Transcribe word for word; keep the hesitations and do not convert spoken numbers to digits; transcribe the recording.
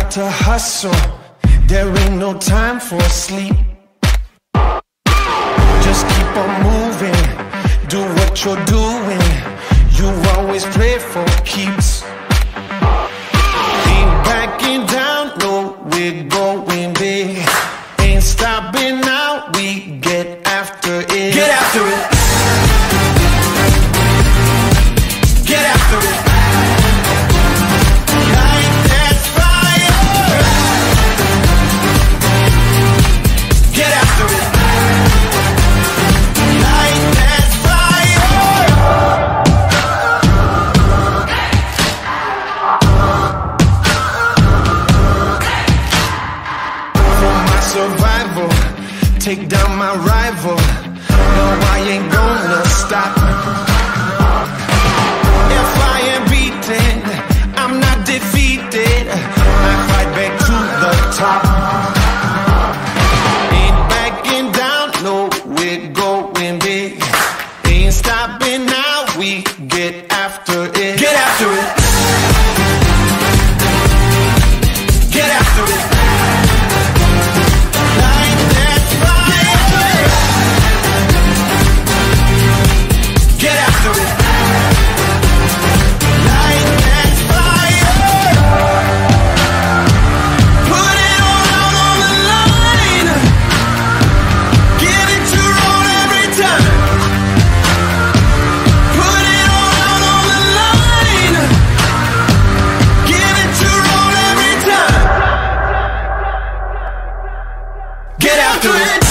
got to hustle, there ain't no time for sleep. Just keep on moving, do what you're doing. You always play for keeps. Ain't backing down, no, we're going big. Ain't stopping now, we get after it. Get after it. Get after it. Light that fire. Get after it. Light that fire. For my survival, take down my rival. No, I ain't gonna stop. If I am beaten, I'm not defeated. I fight back to the top. Ain't backing down, no, we're going big. Ain't stopping now, we get after it. Get after it. Get after it. Light that fire. Get after it. Light that fire. Put it all out on the line. Give it your all every time. Put it all out on the line. Give it your all every time. Get after it.